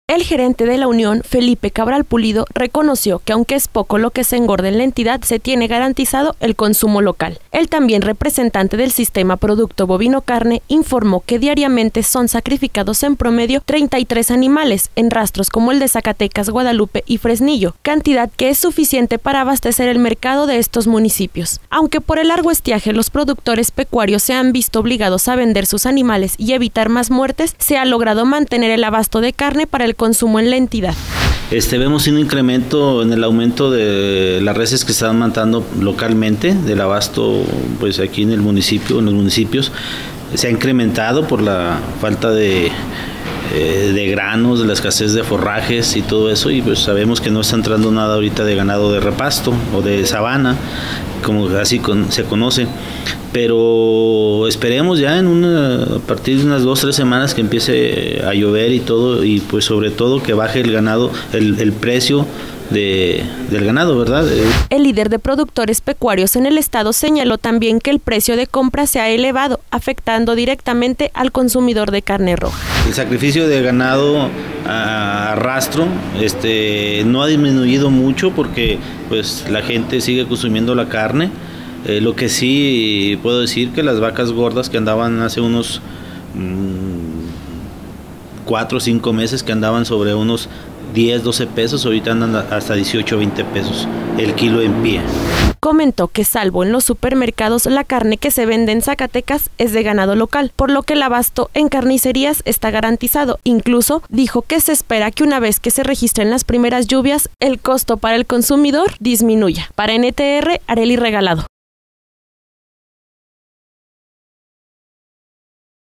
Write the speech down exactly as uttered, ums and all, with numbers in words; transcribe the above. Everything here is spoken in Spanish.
El gerente de la Unión, Felipe Cabral Pulido, reconoció que aunque es poco lo que se engorda en la entidad, se tiene garantizado el consumo local. El también representante del sistema Producto Bovino Carne informó que diariamente son sacrificados en promedio treinta y tres animales en rastros como el de Zacatecas, Guadalupe y Fresnillo, cantidad que es suficiente para abastecer el mercado de estos municipios. Aunque por el largo estiaje los productores pecuarios se han visto obligados a vender sus animales y evitar más muertes, se ha logrado mantener el abasto de carne para el consumo en la entidad. Este, vemos un incremento en el aumento de las reses que están matando localmente, del abasto pues aquí en el municipio, en los municipios. Se ha incrementado por la falta de, eh, de granos, de la escasez de forrajes y todo eso, y pues sabemos que no está entrando nada ahorita de ganado de repasto o de sabana, como así con, se conoce. Pero esperemos ya en una, a partir de unas dos, tres semanas que empiece a llover y todo, y pues sobre todo que baje el ganado, el, el precio de, del ganado, ¿verdad? El líder de productores pecuarios en el estado señaló también que el precio de compra se ha elevado, afectando directamente al consumidor de carne roja. El sacrificio de ganado a rastro este, no ha disminuido mucho porque pues la gente sigue consumiendo la carne. Eh, lo que sí puedo decir que las vacas gordas que andaban hace unos mmm, cuatro o cinco meses, que andaban sobre unos diez, doce pesos, ahorita andan hasta dieciocho, veinte pesos el kilo en pie. Comentó que salvo en los supermercados, la carne que se vende en Zacatecas es de ganado local, por lo que el abasto en carnicerías está garantizado. Incluso dijo que se espera que una vez que se registren las primeras lluvias, el costo para el consumidor disminuya. Para N T R, Arely Regalado.